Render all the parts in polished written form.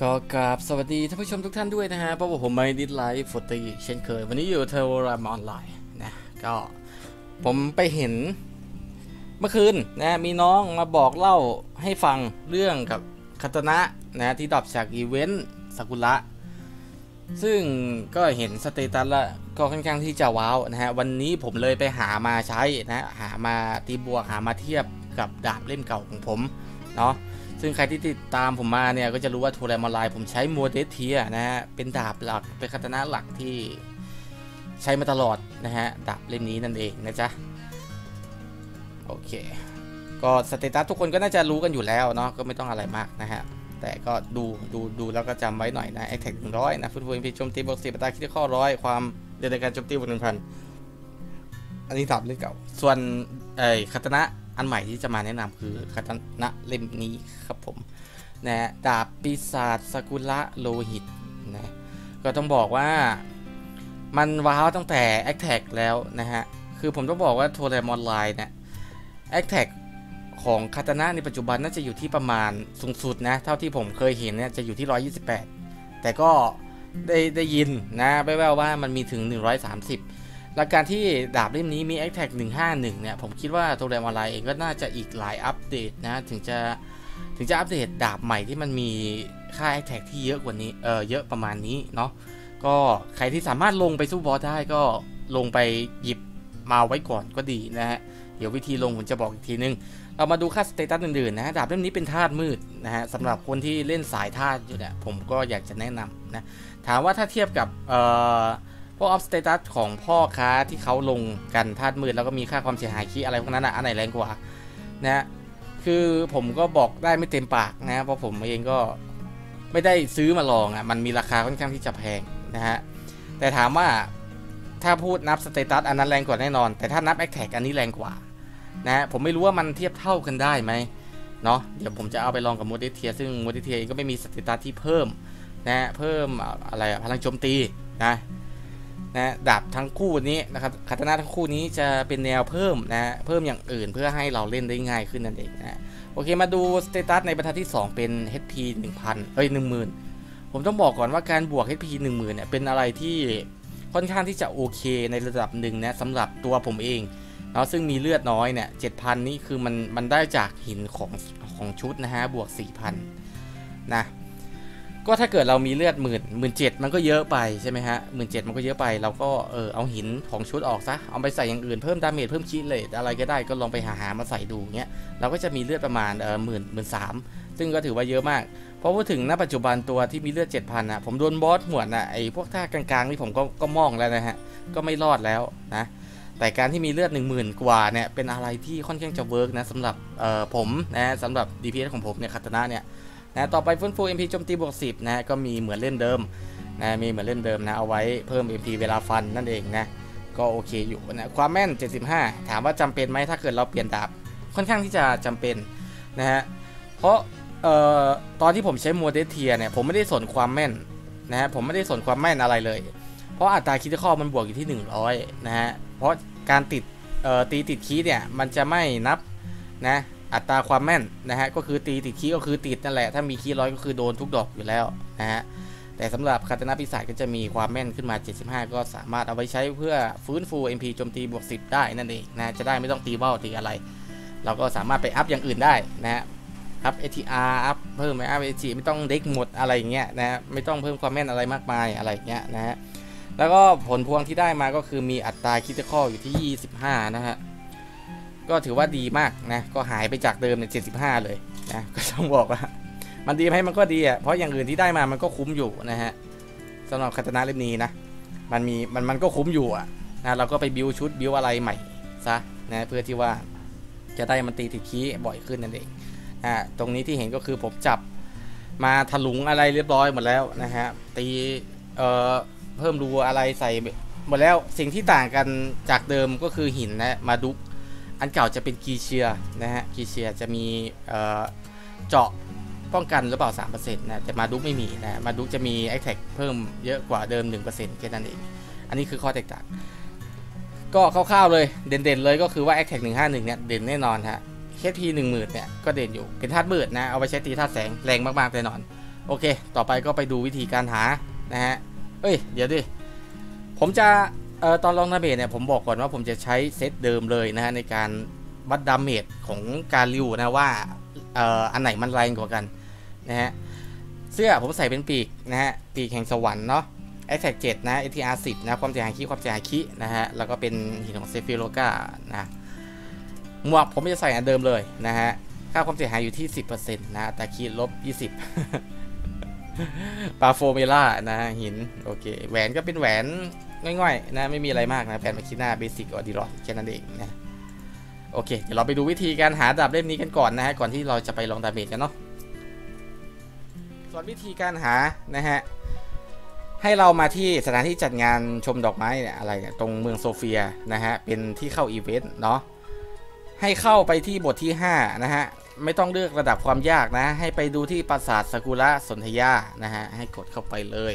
ก็กราบสวัสดีท่านผู้ชมทุกท่านด้วยนะฮะเพราะว่าผมไม่ดิสไลฟ์40เช่นเคยวันนี้อยู่เทอร์รามออนไลน์นะก็ผมไปเห็นเมื่อคืนนะมีน้องมาบอกเล่าให้ฟังเรื่องกับคาตนะนะที่ดรอปจากอีเวนต์ซากุระซึ่งก็เห็นสเตตัสแล้วก็ค่อนข้างที่จะว้าวนะฮะวันนี้ผมเลยไปหามาใช้นะหามาตีบวกหามาเทียบกับดาบเล่มเก่าของผมเนาะซึ่งใครที่ติดตามผมมาเนี่ยก็จะรู้ว่าทูแรมออนไลน์ผมใช้โมเดสเทียนะฮะเป็นดาบหลักเป็นคาตนะหลักที่ใช้มาตลอดนะฮะดาบเล่มนี้นั่นเองนะจ๊ะโอเคก็สเตตัสทุกคนก็น่าจะรู้กันอยู่แล้วเนาะก็ไม่ต้องอะไรมากนะฮะแต่ก็ดูแล้วก็จำไว้หน่อยนะ Attack 100นะฟุตบอลพีโจมตีบวก10อัตราคิดข้อ100ความเร็วในการโจมตีบวก 1,000อันนี้ดาบเล่มเก่าส่วนคาตนะอันใหม่ที่จะมาแนะนำคือคาตนะเล่มนี้ครับผมนะดาบปีศาจซากุระโลหิตนะก็ต้องบอกว่ามันว้าวตั้งแต่ Attack แล้วนะฮะคือผมต้องบอกว่าโทเรมออนไลน์เนี่ย Attack ของคาตนะในปัจจุบันน่าจะอยู่ที่ประมาณสูงสุดนะเท่าที่ผมเคยเห็นเนี่ยจะอยู่ที่128แต่ก็ได้ยินนะแว่วๆว่ามันมีถึง130และการที่ดาบเล่มนี้มี Attack 151เนี่ยผมคิดว่าตัวแรมออนไลน์เองก็น่าจะอีกหลายอัปเดตนะถึงจะอัปเดตดาบใหม่ที่มันมีค่า Attack ที่เยอะกว่านี้เยอะประมาณนี้เนาะก็ใครที่สามารถลงไปสู้บอสได้ก็ลงไปหยิบมาไว้ก่อนก็ดีนะฮะเดี๋ยววิธีลงผมจะบอกอีกทีนึงเรามาดูค่าสเตตัสอื่นๆนะดาบเล่มนี้เป็นธาตุมืดนะฮะสำหรับคนที่เล่นสายธาตุอยู่เนี่ยผมก็อยากจะแนะนำนะถามว่าถ้าเทียบกับพวกออฟสเตตัสของพ่อค้าที่เขาลงกันธาตุมืดแล้วก็มีค่าความเสียหายคีอะไรพวกนั้นอันไหนแรงกว่านะคือผมก็บอกได้ไม่เต็มปากนะเพราะผมเองก็ไม่ได้ซื้อมาลองมันมีราคาค่อนข้างที่จะแพงนะฮะแต่ถามว่าถ้าพูดนับสเตตัสอันนั้นแรงกว่าแน่นอนแต่ถ้านับแอคแท็กอันนี้แรงกว่านะผมไม่รู้ว่ามันเทียบเท่ากันได้ไหมเนาะเดี๋ยวผมจะเอาไปลองกับโมเดสเทียซึ่งโมเดสเทียก็ไม่มีสเตตัสที่เพิ่มนะเพิ่มอะไรพลังโจมตีนะดาบทั้งคู่นี้นะครับคาตนะทั้งคู่นี้จะเป็นแนวเพิ่มนะเพิ่มอย่างอื่นเพื่อให้เราเล่นได้ง่ายขึ้นนั่นเองนะโอเคมาดูสเตตัสในบรรทัดที่2เป็น HP 10,000 ผมต้องบอกก่อนว่าการบวก HP 10,000เนี่ยเป็นอะไรที่ค่อนข้างที่จะโอเคในระดับหนึ่งนะสำหรับตัวผมเองเนาะซึ่งมีเลือดน้อยเนี่ย 7,000 นี่คือมันได้จากหินของชุดนะฮะบวก 4,000 นะก็ถ้าเกิดเรามีเลือด17,000มันก็เยอะไปใช่ไหมฮะ17,000มันก็เยอะไปเราก็เอาหินของชุดออกซะเอาไปใส่อย่างอื่นเพิ่มดาเมจเพิ่มคีเลตอะไรก็ได้ก็ลองไปหามาใส่ดูเงี้ยเราก็จะมีเลือดประมาณ13,000ซึ่งก็ถือว่าเยอะมากเพราะว่าถึงณปัจจุบันตัวที่มีเลือด 7,000นะผมโดนบอสหวดนะไอ้พวกท่ากลางๆนี่ผมก็มองแล้วนะฮะก็ไม่รอดแล้วนะแต่การที่มีเลือด 10,000 กว่าเนี่ยเป็นอะไรที่ค่อนข้างจะเวิร์กนะสำหรับผมนะสำหรับ DPS ของผมเนี่ยคาตนะเนี่ยนะต่อไปฟื้นฟู MP โจมตีบวก10นะก็มีเหมือนเล่นเดิมนะมีเหมือนเล่นเดิมนะเอาไว้เพิ่ม MP เวลาฟันนั่นเองนะก็โอเคอยู่นะความแม่น75ถามว่าจำเป็นไหมถ้าเกิดเราเปลี่ยนดาบค่อนข้างที่จะจำเป็นนะฮะเพราะตอนที่ผมใช้โมเดสเทียเนี่ยผมไม่ได้สนความแม่นนะฮะผมไม่ได้สนความแม่นอะไรเลยเพราะอัตราคิดข้อมันบวกอยู่ที่100นะฮะเพราะการตีติดคีย์เนี่ยมันจะไม่นับนะอัตราความแม่นนะฮะก็คือตีติดคีย์ก็คือติดนั่นแหละถ้ามีคีย์100ก็คือโดนทุกดอกอยู่แล้วนะฮะแต่สำหรับคาตนะปีศาจก็จะมีความแม่นขึ้นมา75ก็สามารถเอาไว้ใช้เพื่อฟื้นฟู MP โจมตีบวก10ได้นั่นเองนะจะได้ไม่ต้องตีเบ้าตีอะไรเราก็สามารถไปอัพอย่างอื่นได้นะฮะอัพ ATR อัพเพิ่มอัพ AT ไม่ต้องเด็กหมดอะไรอย่างเงี้ยนะไม่ต้องเพิ่มความแม่นอะไรมากมายอะไรอย่างเงี้ยนะฮะแล้วก็ผลพวงที่ได้มาก็คือมีอัตราคิดข้ออยู่ที่25นะฮะก็ถือว่าดีมากนะก็หายไปจากเดิมใน75เลยนะก็ต้องบอกว่ามันดีไหมมันก็ดีอ่ะเพราะอย่างอื่นที่ได้มามันก็คุ้มอยู่นะฮะสำหรับคาตนะเล่มนี้นะมันก็คุ้มอยู่อ่ะนะเราก็ไปบิวชุดบิวอะไรใหม่ซะนะเพื่อที่ว่าจะได้มันตีติดคีย์บ่อยขึ้นนั่นเองตรงนี้ที่เห็นก็คือผมจับมาถลุงอะไรเรียบร้อยหมดแล้วนะฮะตีเพิ่มรูอะไรใส่หมดแล้วสิ่งที่ต่างกันจากเดิมก็คือหินนะมาดุกอันเก่าจะเป็นกีเชียนะฮะกีเชียจะมีเจาะป้องกันหรือเปล่า 3% นะแต่มาดุกไม่มีนะมาดุกจะมี Attack เพิ่มเยอะกว่าเดิม 1% แค่นั้นเองอันนี้คือข้อแตกต่างก็คร่าวๆเลยเด่นๆเลยก็คือว่า Attack 151เนี่ยเด่นแน่นอนฮะHP 10,000เนี่ยก็เด่นอยู่เป็นธาตุมืดนะเอาไปใช้ตีธาตุแสงแรงมากๆแน่นอนโอเคต่อไปก็ไปดูวิธีการหานะฮะเอ้ยเดี๋ยวดิผมจะตอนลองดาเมจเนี่ยผมบอกก่อนว่าผมจะใช้เซตเดิมเลยนะฮะในการวัดดาเมจของการริวนะว่าอันไหนมันแรงกว่ากันนะฮะเสื้อผมใส่เป็นปีกนะฮะปีกแห่งสวรรค์เนาะAttack 7นะ ATR 10นะความเสียหายความเสียหายนะฮะแล้วก็เป็นหินของเซฟิโลกานะหมวกผมจะใส่อันเดิมเลยนะฮะค่าความเสียหายอยู่ที่ 10% นะแต่คีลบ 20 ปาโฟเมล่านะหินโอเคแหวนก็เป็นแหวนง่อยๆนะไม่มีอะไรมากนะแผ่นมาคิน่าเบสิกออดิรอดแค่นั้นเองนะโอเคเดี๋ยวเราไปดูวิธีการหาดาบเล่มนี้กันก่อนนะฮะก่อนที่เราจะไปลองดาเมจกันเนาะส่วนวิธีการหานะฮะให้เรามาที่สถานที่จัดงานชมดอกไม้เนี่ยอะไรเนี่ยตรงเมืองโซเฟียนะฮะเป็นที่เข้าอีเวนต์เนาะให้เข้าไปที่บทที่5นะฮะไม่ต้องเลือกระดับความยากนะให้ไปดูที่ปราสาทซากุระสนธยานะฮะให้กดเข้าไปเลย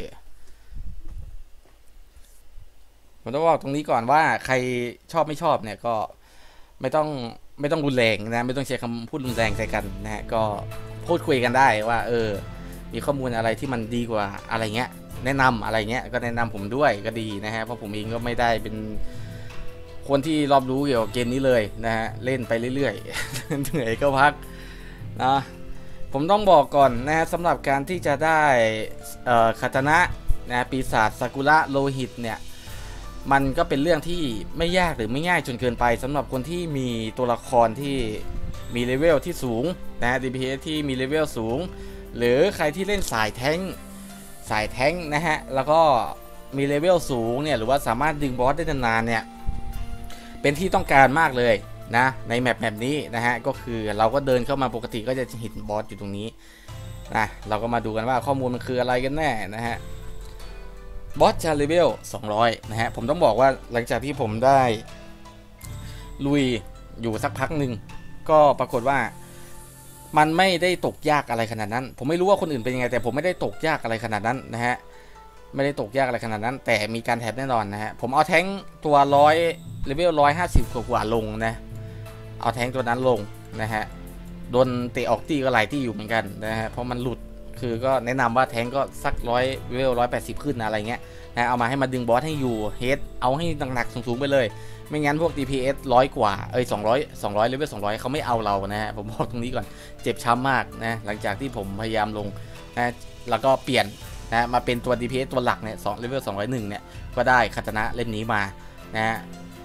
ผมต้องบอกตรงนี้ก่อนว่าใครชอบไม่ชอบเนี่ยก็ไม่ต้องรุนแรงนะไม่ต้องใช้คำพูดรุนแรงใส่กันนะฮะก็พูดคุยกันได้ว่ามีข้อมูลอะไรที่มันดีกว่าอะไรเงี้ยแนะนำอะไรเงี้ยก็แนะนำผมด้วยก็ดีนะฮะเพราะผมเองก็ไม่ได้เป็นคนที่รอบรู้เกี่ยวกับเกมนี้เลยนะฮะเล่นไปเรื่อยๆ เหนื่อยก็พักนะผมต้องบอกก่อนนะสำหรับการที่จะได้คาตานะนะปีศาจซากุระโลหิตเนี่ยมันก็เป็นเรื่องที่ไม่ยากหรือไม่ง่ายจนเกินไปสำหรับคนที่มีตัวละครที่มีเลเวลที่สูงนะ DPS ที่มีเลเวลสูงหรือใครที่เล่นสายแท้งนะฮะแล้วก็มีเลเวลสูงเนี่ยหรือว่าสามารถดึงบอสได้นานๆเนี่ยเป็นที่ต้องการมากเลยนะในแมปนี้นะฮะก็คือเราก็เดินเข้ามาปกติก็จะเห็นบอสอยู่ตรงนี้นะเราก็มาดูกันว่าข้อมูลมันคืออะไรกันแน่นะฮะบอสจะเลเวล200นะฮะผมต้องบอกว่าหลังจากที่ผมได้ลุยอยู่สักพักหนึ่งก็ปรากฏว่ามันไม่ได้ตกยากอะไรขนาดนั้นผมไม่รู้ว่าคนอื่นเป็นยังไงแต่ผมไม่ได้ตกยากอะไรขนาดนั้นนะฮะไม่ได้ตกยากอะไรขนาดนั้นแต่มีการแถบแน่นอนนะฮะผมเอาแท้งตัว100เลเวล150กว่าลงนะเอาแท้งตัวนั้นลงนะฮะโดนเตะออกตีก็หลายตีอยู่เหมือนกันนะฮะเพราะมันหลุดคือก็แนะนำว่าแท้งก็สักเลเวล180ขึ้นนะอะไรเงี้ยนะเอามาให้มาดึงบอสให้อยู่เฮดเอาให้หนักๆสูงๆไปเลยไม่งั้นพวก DPS 100 กว่า200เลเวล200เขาไม่เอาเรานะฮะผมบอกตรงนี้ก่อนเจ็บช้ำมากนะหลังจากที่ผมพยายามลงนะแล้วก็เปลี่ยนนะมาเป็นตัว DPS ตัวหลักเนี่ยเลเวล201เนี่ยก็ได้คาตานะเล่มนี้มานะฮะ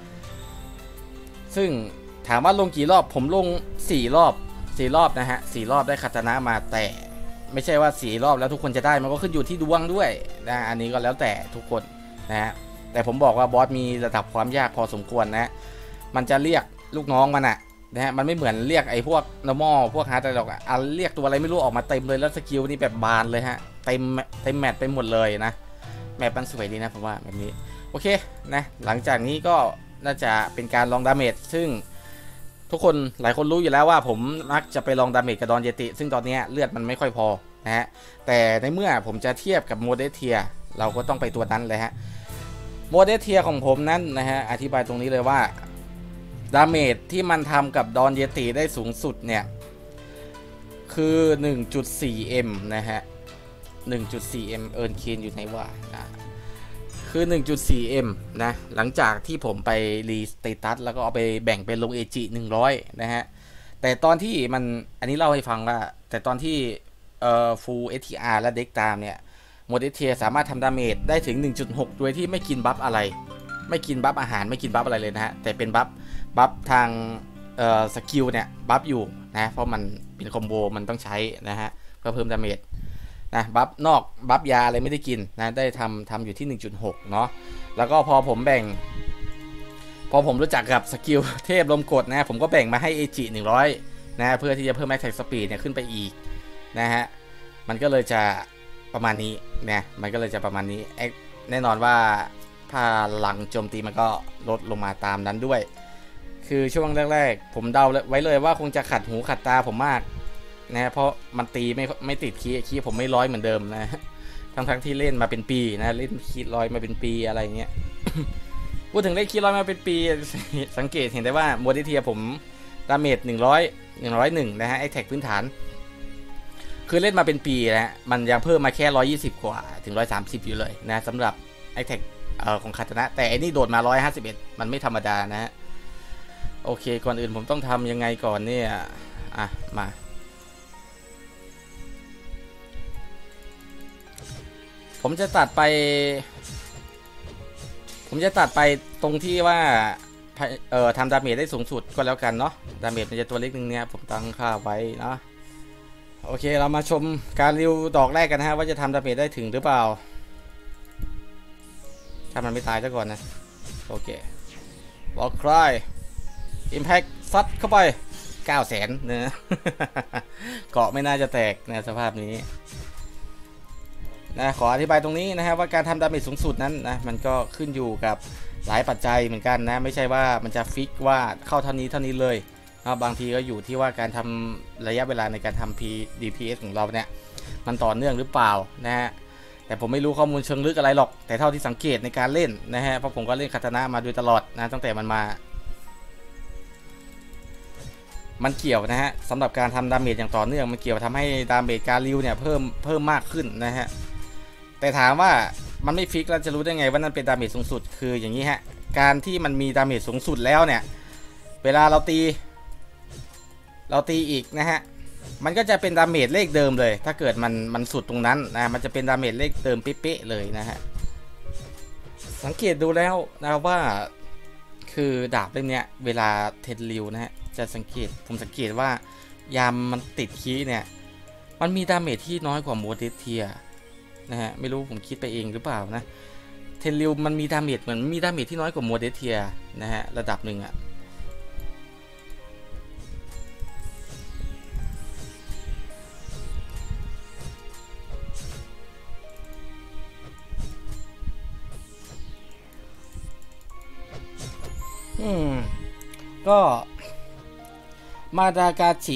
ซึ่งถามว่าลงกี่รอบผมลง4 รอบนะฮะ4 รอบได้คาตานะมาแต่ไม่ใช่ว่า4 รอบแล้วทุกคนจะได้มันก็ขึ้นอยู่ที่ดวงด้วยนะอันนี้ก็แล้วแต่ทุกคนนะฮะแต่ผมบอกว่าบอสมีระดับความยากพอสมควรนะมันจะเรียกลูกน้องมันนะฮะมันไม่เหมือนเรียกไอ้พวก normal พวกฮาร์ดหรอกเรียกตัวอะไรไม่รู้ออกมาเต็มเลยแล้วสกิลนี่แบบบานเลยฮะเต็มแมตช์ไปหมดเลยนะแมปมันสวยดีนะผมว่าแบบนี้โอเคนะหลังจากนี้ก็น่าจะเป็นการลองดาเมจซึ่งทุกคนหลายคนรู้อยู่แล้วว่าผมมักจะไปลองดาเมจกับดอนเยติซึ่งตอนนี้เลือดมันไม่ค่อยพอนะฮะแต่ในเมื่อผมจะเทียบกับโมเดสเทียเราก็ต้องไปตัวนั้นเลยฮะโมเดสเทียของผมนั้นนะฮะอธิบายตรงนี้เลยว่าดาเมจที่มันทำกับดอนเยติได้สูงสุดเนี่ยคือ 1.4M นะฮะ 1.4M เอิร์นเคนอยู่ไหนวะคือ 1.4M นะหลังจากที่ผมไปรีสเตตัสแล้วก็เอาไปแบ่งเป็นลง AG 100นะฮะแต่ตอนที่มันอันนี้เล่าให้ฟังว่าแต่ตอนที่full ATR และเด็กตามเนี่ยโมเดสเทียสามารถทำดาเมจได้ถึง 1.6 โดยที่ไม่กินบัฟอะไรไม่กินบัฟอาหารไม่กินบัฟอะไรเลยนะฮะแต่เป็นบัฟทางสกิลเนี่ยบัฟอยู่นะเพราะมันเป็นคอมโบมันต้องใช้นะฮะเพื่อเพิ่มดาเมจนะบัฟนอกบัฟยาอะไรไม่ได้กินนะได้ทำอยู่ที่ 1.6 เนาะแล้วก็พอผมรู้จักกับสกิลเทพลมกดนะผมก็แบ่งมาให้ AG 100นะเพื่อที่จะเพิ่ม Attack Speed เนี่ยขึ้นไปอีกนะฮะมันก็เลยจะประมาณนี้นะมันก็เลยจะประมาณนี้แน่นอนว่าพลังโจมตีมันก็ลดลงมาตามนั้นด้วยคือช่วงแรกๆผมเดาไว้เลยว่าคงจะขัดหูขัดตาผมมากนะเพราะมันตีไม่ติดคีย์ผมไม่ร้อยเหมือนเดิมนะทั้งที่เล่นมาเป็นปีนะเล่นคีย์ร้อยมาเป็นปีอะไรเงี้ย พูดถึงเล่นคีย์ร้อยมาเป็นปีสังเกตเห็นได้ว่าโมเดสเทียผมดาเมจ101นะฮะไอแท็กพื้นฐานคือเล่นมาเป็นปีแล้วมันยังเพิ่มมาแค่120กว่าถึง130อยู่เลยนะสำหรับไอแท็กของคาตานะแต่อันนี้โดดมา151มันไม่ธรรมดานะฮะโอเคก่อนอื่นผมต้องทำยังไงก่อนเนี่ยมาผมจะตัดไปตรงที่ว่าทำดาเมจได้สูงสุดก็แล้วกันเนาะดาเมจมันจะตัวเล็กนึงเนี่ยผมตั้งค่าไว้เนาะโอเคเรามาชมการริวดอกแรกกันนะฮะว่าจะทำดาเมจได้ถึงหรือเปล่าถ้ามันไม่ตายซะก่อนนะโอเคบอกใครอิมแพคซัดเข้าไป900,000นะเกาะไม่น่าจะแตกนะสภาพนี้นะขออธิบายตรงนี้นะครับว่าการทำดาเมจสูงสุดนั้นนะมันก็ขึ้นอยู่กับหลายปัจจัยเหมือนกันนะไม่ใช่ว่ามันจะฟิกว่าเข้าเท่านี้เลยนะบางทีก็อยู่ที่ว่าการทำระยะเวลาในการทำ DPS ของเราเนี่ยมันต่อเนื่องหรือเปล่านะฮะแต่ผมไม่รู้ข้อมูลเชิงลึกอะไรหรอกแต่เท่าที่สังเกตในการเล่นนะฮะเพราะผมก็เล่นคาตานะมาโดยตลอดนะตั้งแต่มันเกี่ยวนะฮะสำหรับการทำดาเมจอย่างต่อเนื่องมันเกี่ยวทำให้ดาเมจการริวเนี่ยเพิ่มมากขึ้นนะฮะแต่ถามว่ามันไม่ฟิกแล้วจะรู้ได้ไงว่านั่นเป็นดาเมจสูงสุดคืออย่างนี้ฮะการที่มันมีดาเมจสูงสุดแล้วเนี่ยเวลาเราตีอีกนะฮะมันก็จะเป็นดาเมจเลขเดิมเลยถ้าเกิดมันสุดตรงนั้นนะมันจะเป็นดาเมจเลขเดิมเป๊ะๆเลยนะฮะสังเกตดูแล้วนะว่าคือดาบเล่มเนี้ยเวลาเทนริวนะฮะผมสังเกตว่ายามมันติดคีย์เนี่ยมันมีดาเมจที่น้อยกว่าโมเดสเทียนะฮะไม่รู้ผมคิดไปเองหรือเปล่านะเทนริวมันมีดาเมจเหมือนมีดาเมจที่น้อยกว่าโมเดสเทียนะฮะระดับหนึ่งอะก็มาดากาจิ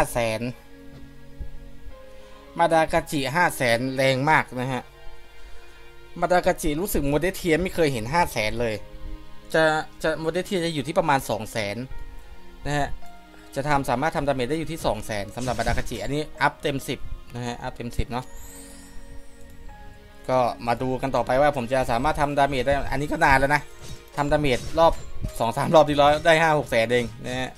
500,000แรงมากนะฮะมาดากาจิรู้สึกโมเดสเทียไม่เคยเห็น500,000เลยจะโมเดสเทียจะอยู่ที่ประมาณ200,000นะฮะจะสามารถทำดาเมจได้อยู่ที่200,000สำหรับมาดากาจิอันนี้อัพเต็ม10นะฮะอัพเต็ม10เนาะก็มาดูกันต่อไปว่าผมจะสามารถทำดาเมจได้อันนี้ก็นานแล้วนะทำดาเมจรอบ 2-3 รอบดีร้อยได้5-6 แสนเองนะฮะ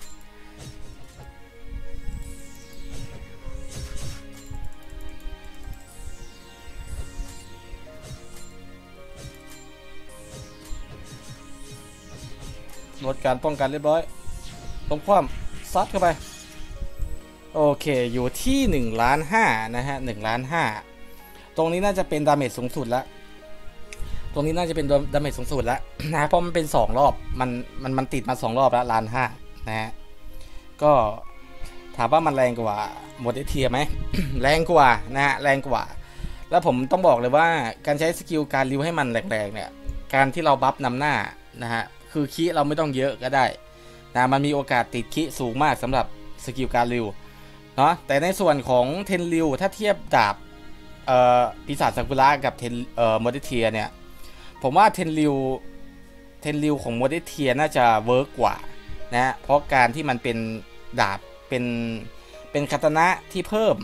ลดการป้องกันเรียบร้อยลงความซัดเข้าไปโอเคอยู่ที่1,500,000นะฮะ1,500,000ตรงนี้น่าจะเป็นดาเมจสูงสุดแล้วตรงนี้น่าจะเป็นดาเมจสูงสุดแล้วนะเพราะมันเป็น2รอบมันติดมา2รอบแล้ว1,500,000นะฮะก็ถามว่ามันแรงกว่าโมเดสเทียไหม แรงกว่านะฮะแรงกว่าแล้วผมต้องบอกเลยว่าการใช้สกิลการริวให้มันแรงๆเนี่ยการที่เราบัฟนำหน้านะฮะคือคีเราไม่ต้องเยอะก็ได้นะมันมีโอกาสติดคีสูงมากสำหรับสกิลการริวเนาะแต่ในส่วนของเทนริวถ้าเทียบดาบปีศาจซากุระกับเทนโมเดสเทียเนี่ยผมว่าเทนริวของโมเดสเทียน่าจะเวิร์กกว่านะเพราะการที่มันเป็นดาบเป็นคาตานะที่เพิ่ม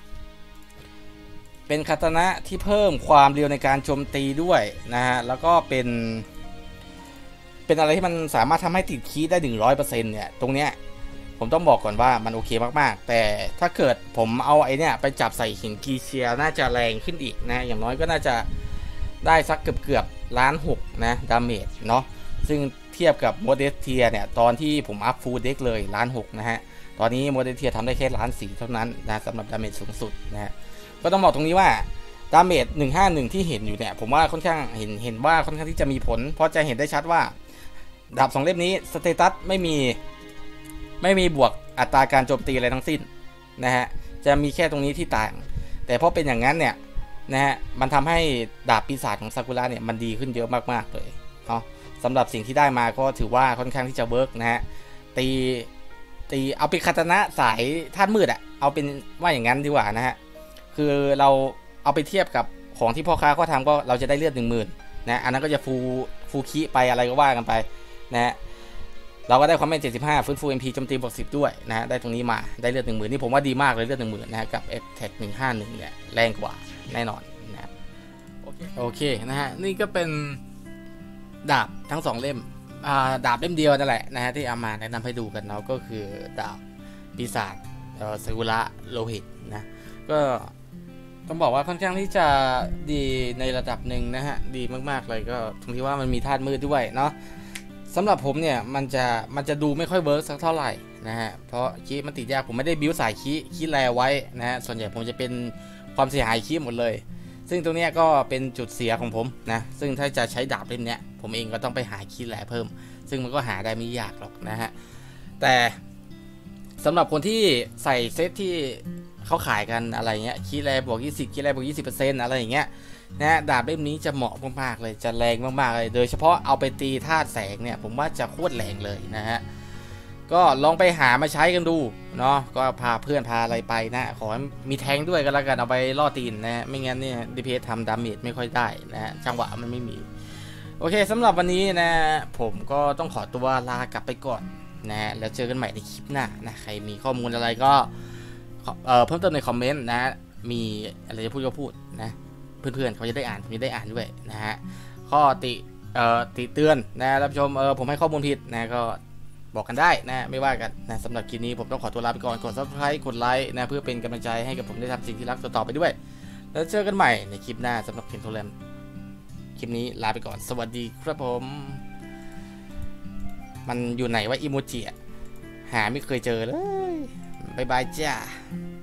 ความเร็วในการโจมตีด้วยนะฮะแล้วก็เป็นอะไรที่มันสามารถทำให้ติดคีย์ได้ 100% เนี่ยตรงเนี้ยผมต้องบอกก่อนว่ามันโอเคมากๆแต่ถ้าเกิดผมเอาไอ้เนี่ยไปจับใส่หินกีเซียน่าจะแรงขึ้นอีกนะอย่างน้อยก็น่าจะได้สักเกือบ1,600,000นะดาเมจเนาะซึ่งเทียบกับโมเดสเทียเนี่ยตอนที่ผมอัพฟูลเด็กเลย1,600,000นะฮะตอนนี้โมเดสเทียทำได้แค่1,400,000เท่านั้นนะสำหรับดาเมจสูงสุดนะฮะก็ต้องบอกตรงนี้ว่าดาเมจ151ที่เห็นอยู่เนี่ยผมว่าค่อนข้างเห็นว่าค่อนข้างที่จะมีผลเพราะจะเห็นได้ชัดว่าดาบ2เล่มนี้สเตตัสไม่มีบวกอัตราการโจมตีอะไรทั้งสิ้นนะฮะจะมีแค่ตรงนี้ที่ต่างแต่เพราะเป็นอย่างนั้นเนี่ยนะฮะมันทำให้ดาบปีศาจของซากุระเนี่ยมันดีขึ้นเยอะมากๆเลยเนาะสำหรับสิ่งที่ได้มาก็ถือว่าค่อนข้างที่จะเวิร์กนะฮะตีเอาเป็นคาตานะสายธาตุมืดอะเอาเป็นว่าอย่างนั้นดีกว่านะฮะคือเราเอาไปเทียบกับของที่พ่อค้าเขาทำก็เราจะได้เลือด 10,000นะอันนั้นก็จะฟูคิไปอะไรก็ว่ากันไปนะฮะเราก็ได้ความแม่น75ฟื้นฟู MP โจมตีบวก10ด้วยนะฮะได้ตรงนี้มาได้เลือด 10,000นี่ผมว่าดีมากเลยเลือด 10,000นะฮะกับ Attack 151เนี่ยแรงกว่าแน่นอนนะโอเคนะฮะนี่ก็เป็นดาบทั้ง2เล่มดาบเล่มเดียวนั่นแหละนะฮะที่เอามาแนะนำให้ดูกันเนาะก็คือดาบปีศาจซากุระโลหิตนะก็ต้องบอกว่าค่อนข้างที่จะดีในระดับหนึ่งนะฮะดีมากๆเลยก็ตรงที่ว่ามันมีธาตุมืดด้วยเนาะสำหรับผมเนี่ยมันจะดูไม่ค่อยเวิร์กสักเท่าไหร่นะฮะเพราะคีมันติดยากผมไม่ได้บิวสายคีแลไว้นะฮะส่วนใหญ่ผมจะเป็นความเสียหายคีหมดเลยซึ่งตรงนี้ก็เป็นจุดเสียของผมนะซึ่งถ้าจะใช้ดาบเล่มเนี้ยผมเองก็ต้องไปหาคีแลเพิ่มซึ่งมันก็หาได้ไม่ยากหรอกนะฮะแต่สำหรับคนที่ใส่เซตที่เขาขายกันอะไรเงี้ยคีแลบวก20คีแลบวก20%อะไรอย่างเงี้ยนะดาบเล่มนี้จะเหมาะมากๆเลยจะแรงมากๆเลยโดยเฉพาะเอาไปตีธาตุแสงเนี่ยผมว่าจะโคตรแรงเลยนะฮะก็ลองไปหามาใช้กันดูเนาะก็พาเพื่อนพาอะไรไปนะขอมีแทงด้วยกันแล้วกันเอาไปล่อตีนนะไม่งั้นเนี่ยดีเพสทำดาเมจไม่ค่อยได้นะฮะจังหวะมันไม่มีโอเคสำหรับวันนี้นะผมก็ต้องขอตัวลากลับไปก่อนนะแล้วเจอกันใหม่ในคลิปหน้านะใครมีข้อมูลอะไรก็เพิ่มเติมในคอมเมนต์นะมีอะไรจะพูดก็พูดนะเพื่อนๆเขาจะได้อ่านผมจะได้อ่านด้วยนะฮะข้อติเตือนนะรับชมผมให้ข้อมูลผิดนะก็บอกกันได้นะไม่ว่ากันนะสำหรับคลิปนี้ผมต้องขอตัวลาไปก่อนกด Subscribe กดไลค์นะเพื่อเป็นกำลังใจให้กับผมได้ทำสิ่งที่รักต่อไปด้วยแล้วเจอกันใหม่ในคลิปหน้าสำหรับเคนโทแรมคลิปนี้ลาไปก่อนสวัสดีครับผมมันอยู่ไหนว่าอิโมจิหาไม่เคยเจอเลยบ๊ายบายจ้า